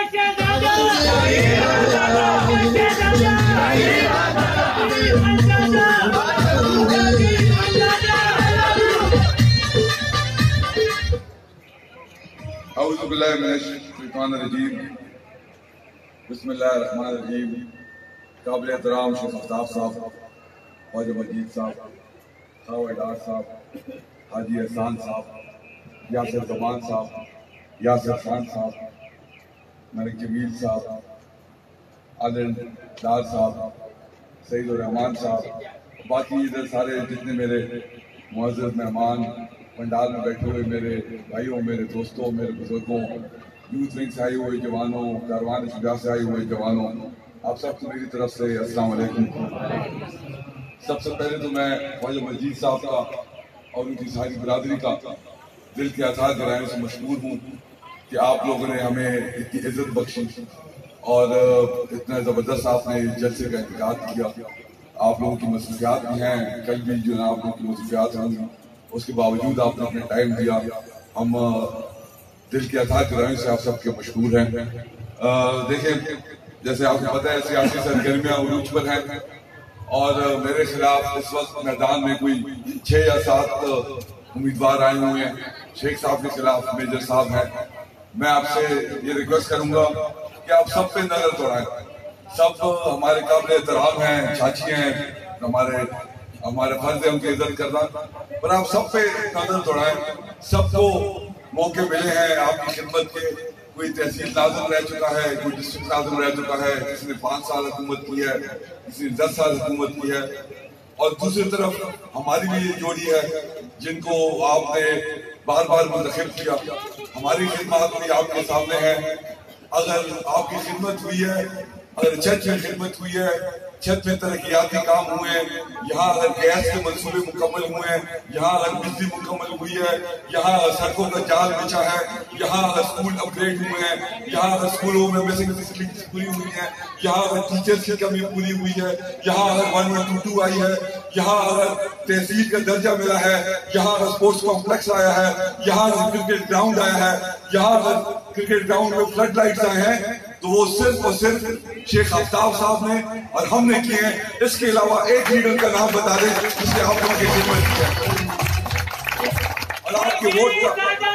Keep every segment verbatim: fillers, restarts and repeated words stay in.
बिस्मिल्लाहिर्रहमानिर्रहीम। काबिल एहतराम शेख आफ्ताब साहब, ख्वाजा मजीद साहब, खावा डार साहब, हाजी एहसान साहब, यासिर जमान साहब, यासिर खान साहब, मलिक जमील साहब, आदिल डार साहब, सईद रहमान साहब, बाकी इधर सारे जितने मेरे मुअज़्ज़ज़ मेहमान पंडाल में बैठे हुए मेरे भाइयों, मेरे दोस्तों, मेरे बुजुर्गों, यूथ विंग से आए हुए जवानों, कारवान शुजा से आए हुए जवानों, आप सबको मेरी तरफ से अस्सलाम वालेकुम। सबसे पहले तो मैं ख्वाजा मजीद साहब का और उनकी सारी बिरादरी का दिल के आज़ाद कराने से मशहूर हूँ कि आप लोगों ने हमें इतनी इज्जत बख्शी और इतना ज़बरदस्त आपने जलसे का इंतज़ार किया। आप लोगों की मसरूफियात भी हैं, कल भी जो आप लोगों की मसरूफियात होंगी, उसके बावजूद आपने अपने टाइम दिया। हम दिल के अता कराने से आप सबके मशहूर हैं। देखें, जैसे आपको पता है सियासी सरगर्मियां उरूज पर हैं और मेरे खिलाफ इस वक्त मैदान में कोई छह या सात उम्मीदवार आए हुए हैं। शेख साहब के खिलाफ मेजर साहब हैं। मैं आपसे ये रिक्वेस्ट करूंगा कि आप सब पे नजर दौड़ाएं। सब हमारे काबिल एहतराम हैं, चाची हैं, हमारे हमारे फर्ज है उनकी इज्जत करना, पर आप सब पे नजर दौड़ाएं। सबको मौके मिले हैं आपकी खिदमत के। कोई तहसील नाज़िम रह चुका है, कोई डिस्ट्रिक्ट नाज़िम रह चुका है, किसी ने पाँच साल हुकूमत की है, किसी ने दस साल हुकूमत की है। और दूसरी तरफ हमारी भी ये जोड़ी है जिनको आपने बार बार मुंतखब किया। हमारी खिदमत भी आपके सामने है। अगर आपकी खिदमत हुई है, अगर छत में खिदमत हुई है, छत में तरक्याती काम हुए हैं, यहाँ अगर गैस के मंसूबे मुकम्मल हुए हैं, यहाँ अगर बिजली मुकम्मल हुई है, यहाँ अगर सड़कों का जाल बिछा है, यहाँ अगर स्कूल अपग्रेड हुए हैं, यहाँ अगर स्कूलों में बेसिक फैसिलिटीज पूरी हुई है, यहाँ अगर टीचर्स की कमी पूरी हुई है, यहाँ अगर वन वन टू टू आई है, यहाँ अगर तहसील का दर्जा मिला है, यहाँ अगर स्पोर्ट्स कॉम्प्लेक्स आया है, यहाँ अगर क्रिकेट ग्राउंड आया है, यहाँ अगर क्रिकेट ग्राउंड में फ्लड लाइट्स आए हैं, तो वो सिर्फ और सिर्फ शेख आफ्ताब साहब ने और हमने किए हैं। इसके अलावा एक लीडर का नाम बता दें जिसने आप लोगों की खिदमत की है और आपके वोट का।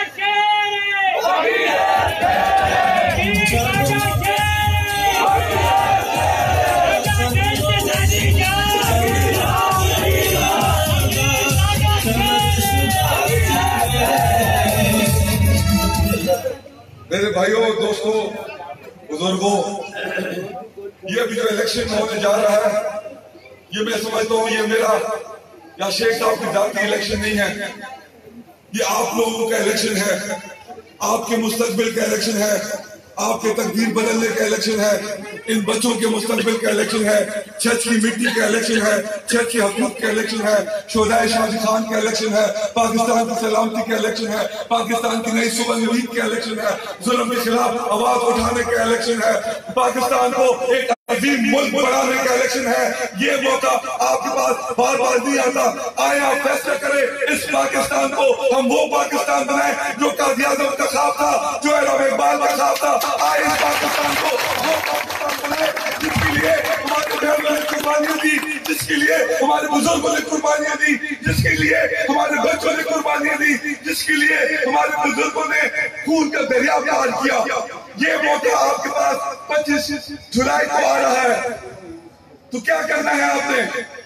मेरे भाइयों, दोस्तों, बुजुर्गों, ये अभी जो इलेक्शन होने जा रहा है, ये मैं समझता हूँ ये मेरा या शेख साहब की जाती इलेक्शन नहीं है। ये आप लोगों का इलेक्शन है, आपके मुस्तकबिल का इलेक्शन है, आपके तकदीर बदलने का इलेक्शन है, इन बच्चों के मुस्तकबिल का इलेक्शन है, छत की मिट्टी का इलेक्शन है, छत की हकूक का इलेक्शन है, शोहदाए शादी खान का इलेक्शन है, पाकिस्तान की सलामती का इलेक्शन है, पाकिस्तान की नई सुबह नींद का इलेक्शन है, जुल्म के खिलाफ आवाज उठाने का इलेक्शन है, पाकिस्तान को एक अजीम मुल्क बनाने का इलेक्शन है। ये मौका आपके पास बार बार नहीं आता। आए आप फैसला करें, इस पाकिस्तान को हम वो पाकिस्तान बनाए जो काज़ी आज़म का ख्वाब था, जो इलामा इकबाल का ख्वाब था। आए इस पाकिस्तान को वो पाकिस्तान बनाए जिसके लिए हमारे बहनों ने कुर्बानियां दी, जिसके लिए हमारे बुजुर्गों ने कुर्बानियां दी, जिसके लिए हमारे बच्चों ने कुर्बानियां दी, जिसके लिए हमारे बुजुर्गों ने खून का दरिया पार किया। ये मौका आपके पास पच्चीस जुलाई को आ रहा है, तो क्या करना है आपने?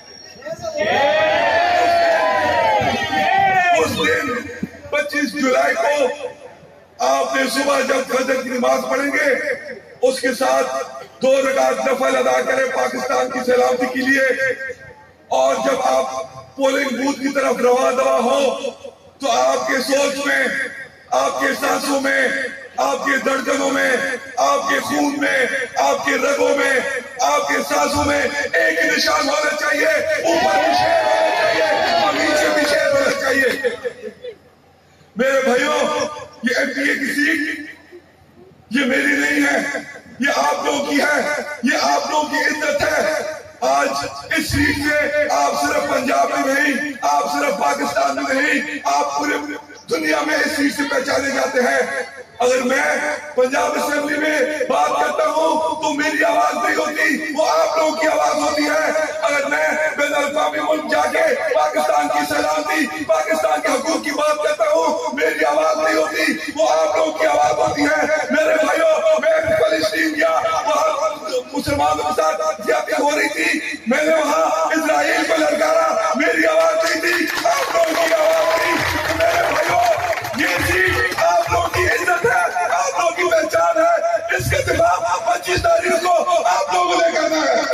उस दिन पच्चीस जुलाई को आपने सुबह जब फजर की नमाज पढ़ेंगे, उसके साथ दो रकात नफल अदा करें पाकिस्तान की सलामती के लिए। और जब आप पोलिंग बूथ की तरफ रवा दवा हो, तो आपके सोच में, आपके सांसों में, आपके धड़कनों में, आपके खून में, आपके रगों में, आपके सांसों में एक ही निशान होना चाहिए, ऊपर भी शेर होना चाहिए और नीचे भी शेर होना चाहिए। मेरे भाइयों, ये एमपीए की सीट ये मेरी नहीं है, ये आप लोगों की है, ये आप लोगों की इज्जत है। आज इस सीट से आप सिर्फ पंजाब में नहीं, आप सिर्फ पाकिस्तान में नहीं, आप पूरे दुनिया में इस सीट से पहचाने जाते हैं। अगर मैं पंजाब असेंबली में बात करता हूँ तो मेरी आवाज नहीं होती, वो आप लोगों की आवाज होती है। अगर मैं बैन अल-अक़वामी मुल्क जाके पाकिस्तान की सलामती, पाकिस्तान के हकूक की बात करता हूँ, मेरी आवाज नहीं होती, वो आप लोगों की आवाज होती है। मेरे भाइयों, मैं फलस्तीन गया, वहाँ मुसलमानों के साथ ज्यादती हो रही थी, मैंने वहाँ इजराइल को ललकारा, मेरी आवाज नहीं थी, आप लोगों की आवाज थी। मेरे भाइयों, ये चीज आप लोगों की इज्जत है, आप लोगों की पहचान है, इसके खिलाफ पच्चीस तारीख को आप लोगों ने करना है।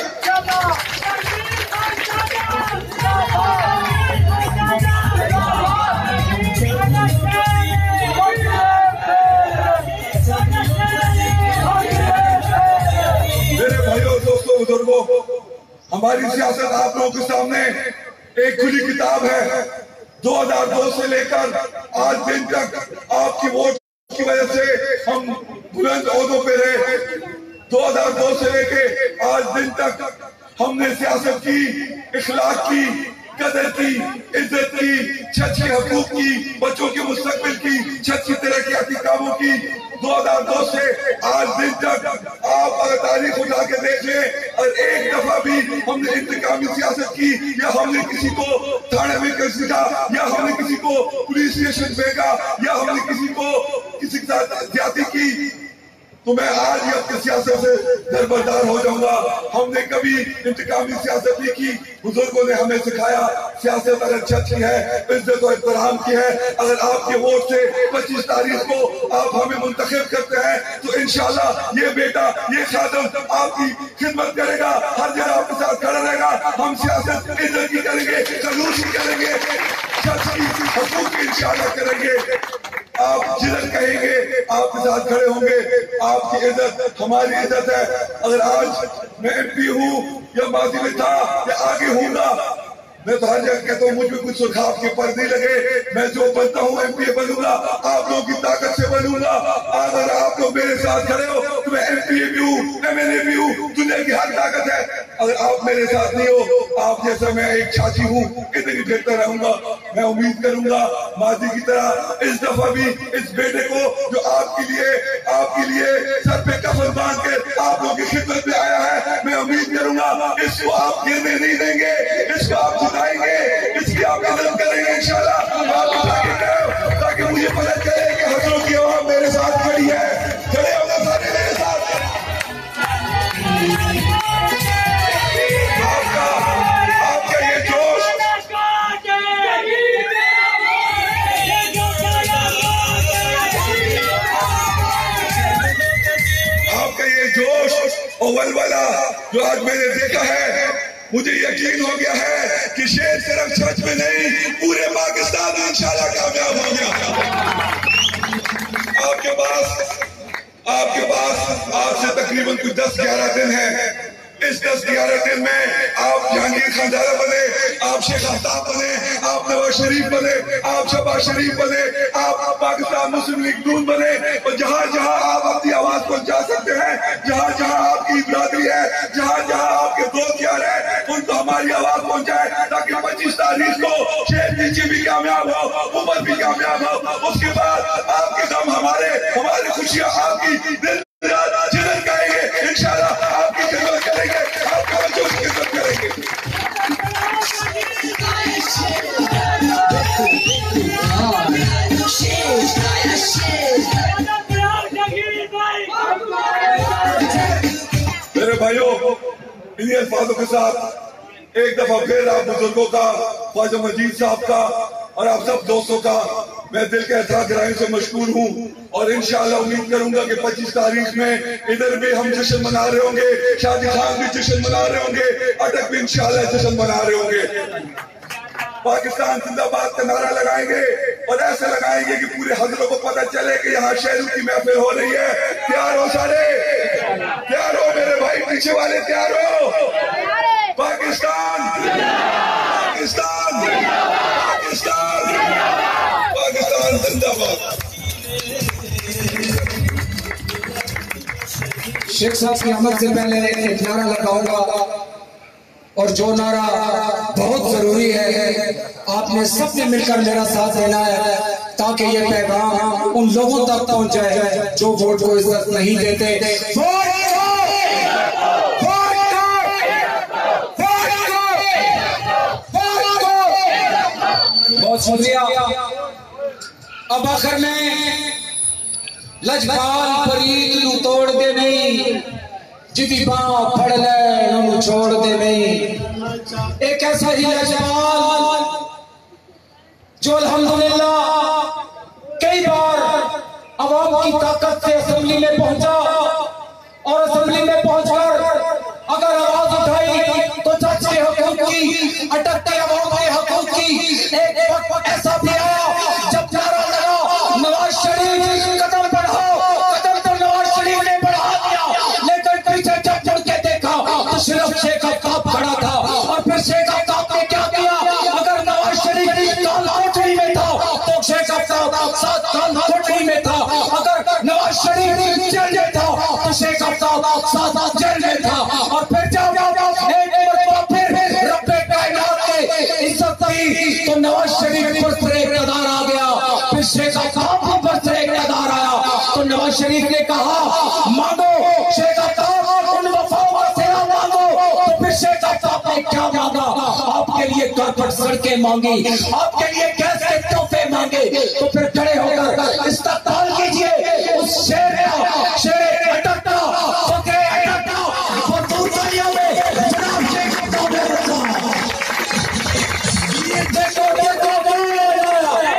मेरे भाइयों, दोस्तों, बुजुर्गों, हमारी सियासत आप लोगों के सामने एक खुली किताब है। दो हज़ार दो से लेकर आज दिन तक आपकी वोट की वजह से हम बुलंद ओहदों पे रहे। दो हज़ार दो से लेके आज दिन तक हमने सियासत की, इखलाक की, कदर की, इज्जत की, छत के हकूक की, बच्चों के मुस्तकबिल की, छत की तरक्याती कामों की। दो हज़ार दो से आज दिन तक आप अगर तारीख उठा के देख लें और एक दफा भी हमने इंतकामी सियासत की, या हमने किसी को थाने में कर दिया, या हमने किसी को पुलिस स्टेशन भेजा, या हमने किसी को किसी के साथ ज्यादती की, तो मैं आज ही अपनी सियासत से दरबरदार हो जाऊंगा। हमने कभी इंतकामी सियासत नहीं की। बुजुर्गों ने हमें सिखाया सियासत अगर अच्छी है, इज्जत और एहतराम की है। अगर आपके वोट से पच्चीस तारीख को आप हमें मुंतखब करते हैं तो इंशाल्लाह ये बेटा, ये खादम आपकी खिदमत करेगा, हर जगह आपके साथ खड़ा रहेगा। हम सियासत इज्जत की करेंगे, खलूस की करेंगे, हकूक की इंशाल्लाह करेंगे। आप जिधर कहेंगे आपके साथ खड़े होंगे। आपकी इज्जत हमारी इज्जत है। अगर आज मैं एमपी हूँ या माजी में था या आगे हूँगा, मैं तो हर जगह कहता हूँ मुझ में कुछ सुखाव के पर्दे लगे, मैं जो बनता हूँ एमपी बनूंगा, आप लोगों की ताकत से बनूंगा। अगर आप लोग मेरे साथ खड़े हो तो मैं एमपी भी हूँ, एमएलए भी हूँ, दुनिया की हर ताकत है। अगर आप मेरे साथ नहीं हो, आप जैसा मैं एक छाछी हूँ, इतनी फिरता रहूंगा। मैं उम्मीद करूंगा माजी की तरह इस दफा भी इस बेटे को जो आपके लिए आपके लिए सर पे कफन बांध के आप लोगों की खिदमत में आया है, मैं उम्मीद करूंगा इसको आप गिरने नहीं देंगे, इसको आप जिताएंगे, इसकी आप इज्जत करेंगे इंशाल्लाह। आप ताकि मुझे पता चले कि हजरों की आवाज मेरे साथ खड़ी है। खड़े होगा सारे मेरे साथ। आपका आपका ये जोश, आपका ये जोश और वलवला जो आज मैंने देखा है, मुझे यकीन हो गया है कि शेर सिर्फ सच में नहीं, पूरे पाकिस्तान में इंशाल्लाह कामयाब हो गया। आपके पास आपके पास आज से तकरीबन कुछ दस ग्यारह दिन है। इस दस ग्यारह दिन में आप जहांगीर खानजादा बने, आप शेख आफ्ताब बने, आप नवाज शरीफ बने, आप शहबाज शरीफ बने, आप पाकिस्तान मुस्लिम लीग नून बने, और जहां जहां आप अपनी आवाज पहुंचा सकते हैं, जहां जहां आपकी बिरादरी है, जहां जहां आपके दोस्त यार है, उनको हमारी आवाज पहुंचाए, ताकि पच्चीस तारीख को शेख नीचे भी कामयाब हो, ऊपर भी कामयाब हो। उसके बाद आपके दम हमारे, हमारी खुशियां आपकी दिल जिधर कहेंगे इंशाल्लाह आपकी खिदमत करेंगे, आपका बच्चों की खिदमत करेंगे। मेरे भाइयों, इन्हीं अल्फाजों के साथ एक दफा फिर आप बुजुर्गों का, ख्वाजा मजीद साहब का और आप सब दोस्तों का मैं दिल के एहतराम कराने से मशकूर हूँ। और इंशाअल्लाह उम्मीद करूंगा कि पच्चीस तारीख में इधर भी हम जश्न मना रहे होंगे, शादी खान भी जश्न मना रहे होंगे, अटक भी इंशाअल्लाह जश्न मना रहे होंगे। पाकिस्तान जिंदाबाद का नारा लगाएंगे और ऐसे लगाएंगे कि पूरे हजरों को पता चले कि यहाँ शेरों की महफिल हो रही है। तैयार हो सारे? तैयार हो मेरे भाई, पीछे वाले तैयार हो? पाकिस्तान पाकिस्तान पाकिस्तान पाकिस्तान जिंदाबाद। शेख साहब की आमद से पहले एक नारा लगाऊंगा और जो नारा बहुत जरूरी है, आपने सबने मिलकर मेरा साथ देना है। ताकि ये पैगाम उन लोगों तक पहुंचे जो वोट को इज्जत नहीं देते। वोट बहुत शुक्रिया। अब आखिर में लजपाल फरीद तोड़ दे नहीं, जिदी बाँ फड़ ले छोड़ दे नहीं। एक ऐसा ही लजपाल जो अल्हम्दुलिल्लाह कई बार अवाम की ताकत से असेंबली में पहुंचा और असेंबली में पहुंचकर अगर आवाज उठाई तो सच के हकूक की, अटकते अवाम के हकूक की। एक वक्त ऐसा भी आया जब नारा लगा नवाज शरीफ कदम बढ़ाओ, कदम तो नवाज शरीफ ने बढ़ा दिया, लेकिन पीछे जब मुड़ के देखा तो सिर्फ शेख अफ्ताब खड़ा था। और फिर शेख अफ्ताब ने क्या किया, अगर नवाज शरीफ काल कोठरी में था तो शेख अफ्ताब साथ काल कोठरी में था, अगर नवाज शरीफ जेल में था तो शेख अफ्ताब साथ जेल में था। और फिर जब एक मरतबा फिर रब्बे कायनात ने इज्जत दी तो नवाज शरीफ पर से इक़्तिदार आ गया, फिर शेख अफ्ताब पर से इक़्तिदार आया तो नवाज शरीफ ने कहा मांगो शेख अफ्ताब उन वफाओं से मांगो। तो फिर शेख अफ्ताब ने क्या मांगा, आपके लिए कारपेट सड़कें मांगी, आपके लिए गैस के तोहफे मांगे। तो फिर खड़े होकर इस्तक़बाल कीजिए उस शेर का, शेर अटकता फकरे अटकता और दूर दुनिया में जनाब शेख अफ्ताब ने रखा। ये देखो देखो कौन आया,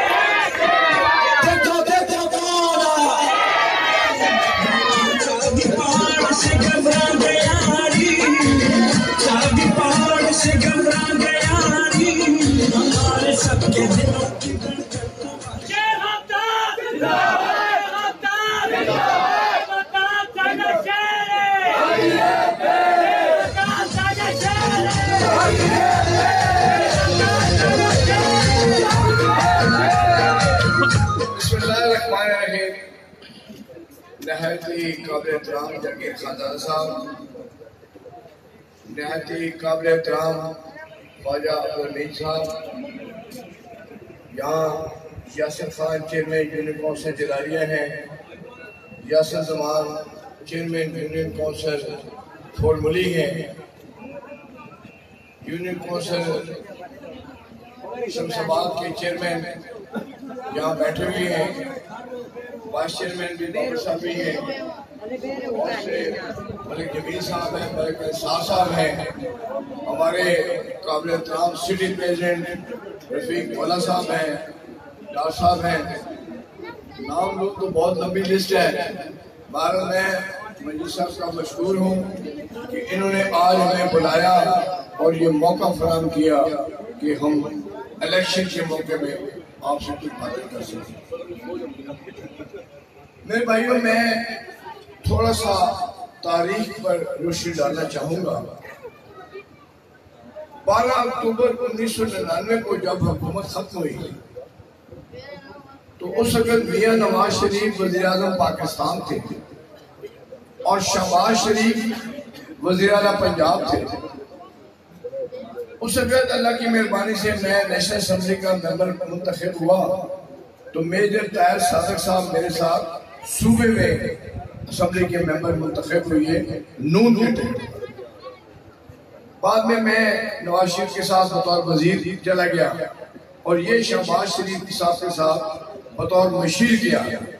देखो देखो कौन आया। शादी पहाड़ से घबरा गया री, शादी पहाड़ से घबरा गया री, हमारे सबके दिलों की धड़कन। शेख अफ्ताब जिंदाबाद, अफ्ताब जिंदाबाद, अफ्ताब साजा शेर, अफ्ताब साजा शेर, बिस्मिल्लाहिर्रहमानिर्रहीम। नहायत ही काबिल एहतराम जहांगीर खानदान साहब, नहायत ही काबिल एहतराम ख्वाजा अब्दुल हमीद साहब, यहाँ Yasir Khan chairman union council Jalalia हैं, Yasir Zaman chairman union council Formuli हैं, यूनियन कौंसिल शमशाबाद के चेयरमैन यहाँ बैठे हुए हैं, वाइस चेयरमैन भी बाबर साहब भी हैं, और से मलिक जमील साहब हैं, मलिक अंसार साहब हैं, हमारे काबिल एहतराम सिटी प्रेसिडेंट रफीक वाला साहब हैं, डार साहब हैं। नाम लोग तो बहुत लंबी लिस्ट है, बार मैं मंजी साहब का मशहूर हूँ कि इन्होंने आज हमें बुलाया और ये मौका फराहम किया कि हम इलेक्शन के मौके में आपसे कुछ बातें कर सकें। मेरे भाइयों, मैं थोड़ा सा तारीख पर रोशनी डालना चाहूंगा। बारह अक्टूबर उन्नीस सौ निन्यानवे को जब हुकूमत खत्म हुई तो उस वक्त मियां नवाज शरीफ वज़ीर आज़म पाकिस्तान थे और शहबाज शरीफ वज़ीर आला पंजाब थे। उस वक्त अल्लाह की मेहरबानी से मैं नेशनल असेंबली का मेंबर मुंतखब हुआ तो मेजर ताहिर सादिक साहब मेरे साथ सूबे में असेंबली के मेंबर मुंतखब हुए नून के टिकट। बाद में मैं नवाज शरीफ के साथ बतौर वजीर चला गया और ये शहबाज शरीफ साहब के साथ बतौर मशीर किया।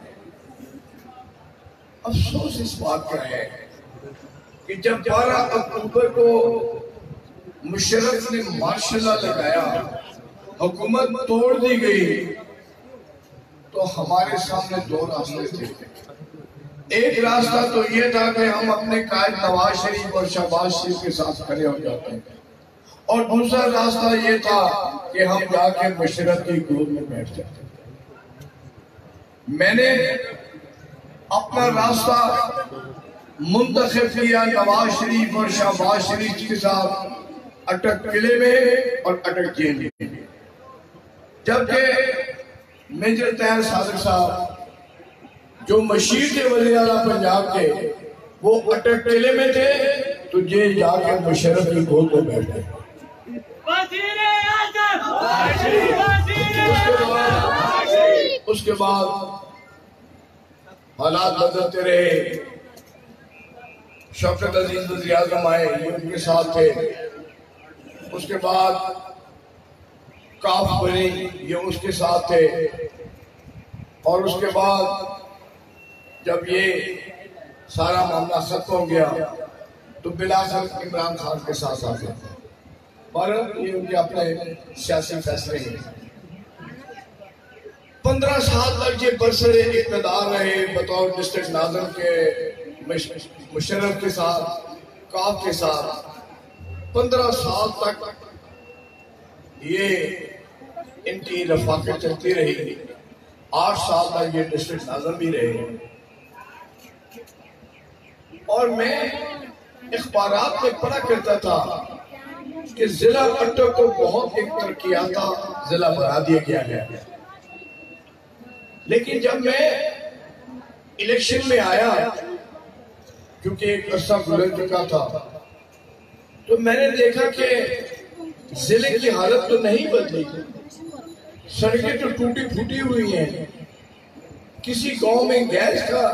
अफसोस इस बात का है कि जब बारह अक्टूबर को मुशर्रफ ने मार्शल लगाया, हुकूमत तोड़ दी गई, तो हमारे सामने दो रास्ते थे। एक रास्ता तो ये था कि हम अपने कायद नवाज शरीफ और शहबाज शरीफ के साथ खड़े हो जाते हैं, और दूसरा रास्ता ये था कि हम जाके मुशर्रफ की गोद में बैठ जाते। मैंने अपना रास्ता मुंतखब किया नवाज शरीफ और शहबाज शरीफ के साथ अटक किले में और अटक जेल में। जबकि मेजर ताहिर सादिक साहब जो मशीर थे वज़ीर आला पंजाब के, वो अटक किले में थे तो जेल जाके मुशर्रफ की गोद में बैठ गए। वज़ीर आज़म, वज़ीर आज़म, उसके बाद हालात बदलते रहे। शौकत अजीज वज़ीर आज़म आए, ये उनके साथ थे। उसके बाद काफ बनी, ये उसके साथ थे। और उसके बाद जब ये सारा मामला खत्म हो गया तो बिलाखिर इमरान खान के साथ आ गया। पर ये उनके अपने सियासी फैसले हैं। पंद्रह साल तक ये बरसरे इक़्तिदार रहे बतौर डिस्ट्रिक्ट नाज़िम के, मुशर्रफ के साथ, काफ के साथ। पंद्रह साल तक ये इनकी रफाकत चलती रही। आठ साल तक ये डिस्ट्रिक्ट नाज़िम भी रहे। और मैं अखबारात में पढ़ा करता था कि जिला अटक को बहुत एक तरक्याता जिला बना दिया गया है। लेकिन जब मैं इलेक्शन में आया, क्योंकि एक अरसा गुजर चुका था, तो मैंने देखा कि जिले की हालत तो नहीं बदली, सड़कें तो टूटी फूटी हुई हैं। किसी गांव में गैस का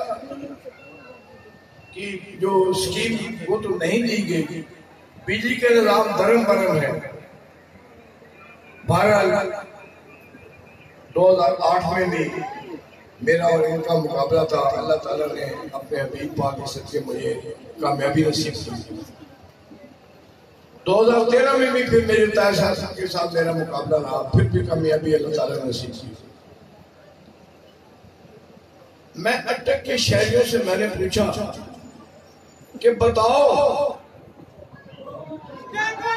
की जो स्कीम वो तो नहीं दी गई। बिजली का निजाम धर्म भरम है। बहरहाल दो हजार आठ में भी मेरा और इनका मुकाबला था। अल्लाह ताला ने अपने हबीब पाक के सदके मुझे कामयाबी नसीब की। दो हजार तेरह में भी फिर मेरे ताया साहब के साथ मेरा मुकाबला रहा, फिर भी कामयाबी अल्लाह ताला ने नसीब की। मैं अटक के शहरियों से मैंने पूछा कि बताओ